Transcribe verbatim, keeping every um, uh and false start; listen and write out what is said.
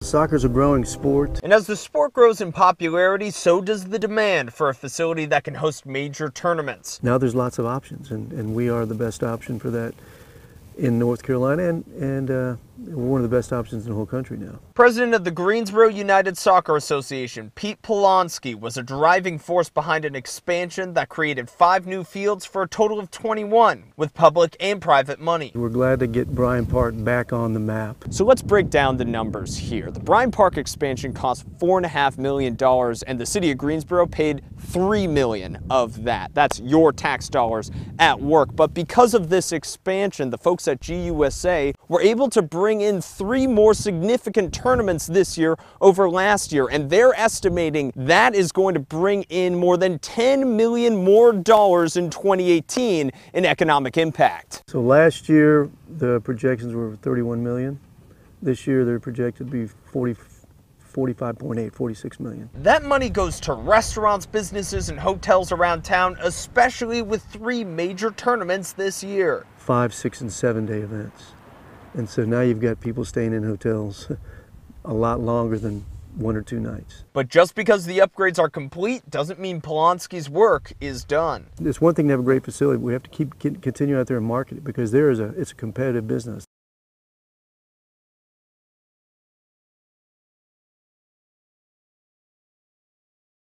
Soccer's a growing sport. And as the sport grows in popularity, so does the demand for a facility that can host major tournaments. Now there's lots of options, and, and we are the best option for that in North Carolina, and, and uh, we're one of the best options in the whole country now. President of the Greensboro United Soccer Association, Pete Polonsky, was a driving force behind an expansion that created five new fields for a total of twenty-one, with public and private money. We're glad to get Bryan Park back on the map. So let's break down the numbers here. The Bryan Park expansion cost four point five million dollars, and the city of Greensboro paid three million dollars of that. That's your tax dollars at work. But because of this expansion, the folks at G U S A were able to bring in three more significant tournaments this year over last year, and they're estimating that is going to bring in more than ten million dollars more dollars in twenty eighteen in economic impact. So last year the projections were thirty-one million. This year they're projected to be forty, forty-five point eight, forty-six million. That money goes to restaurants, businesses, and hotels around town, especially with three major tournaments this year. Five, six, and seven day events. And so now you've got people staying in hotels a lot longer than one or two nights. But just because the upgrades are complete doesn't mean Polonsky's work is done. It's one thing to have a great facility, but we have to keep continue out there and market it, because there is a it's a competitive business.